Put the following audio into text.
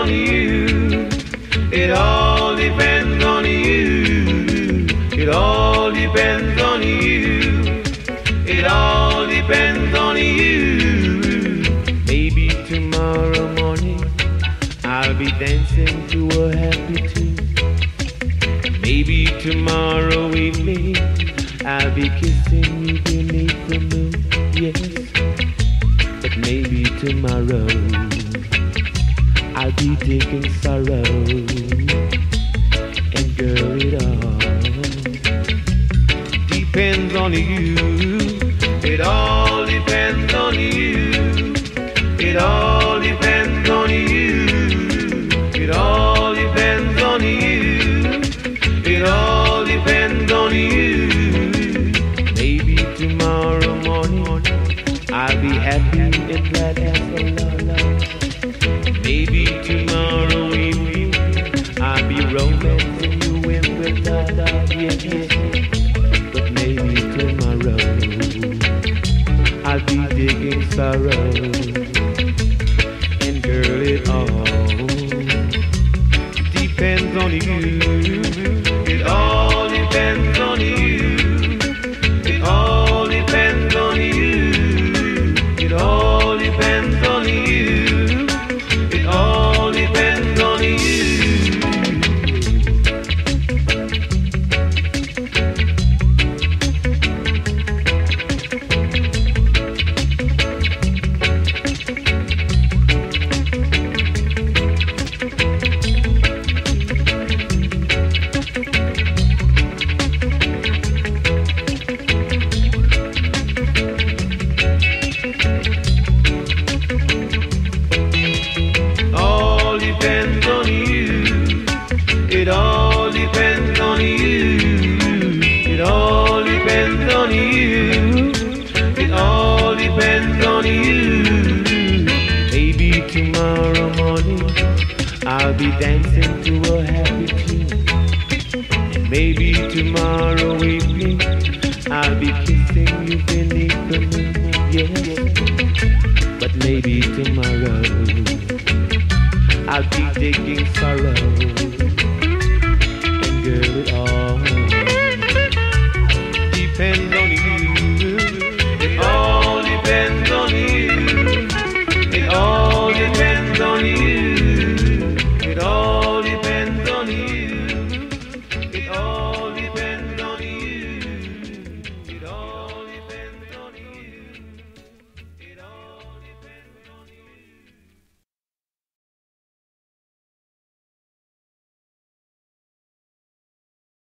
on you. It all depends on you. It all depends on you. It all depends on you. Maybe tomorrow morning I'll be dancing to a happy tune. Maybe tomorrow evening I'll be kissing you beneath the moon. Yes, but maybe tomorrow I'll be taking sorrow. And girl, it all depends on you. It all depends on you. It all depends on you. It all depends on you. It all depends on you. Maybe tomorrow morning I'll be happy and glad as a love. Maybe tomorrow evening I'll be romancing you in with love. Yes, yes. But maybe tomorrow I'll be digging sorrow. And girl, it all depends on you. It all depends on you. It all depends on you. It all depends on you. It all depends on you. It all depends on you. It all depends on you. It all depends on you. Maybe tomorrow morning I'll be dancing to a happy tune. And maybe tomorrow evening I'll be kissing you beneath the moon. Yes, but maybe tomorrow I'll be taking sorrow.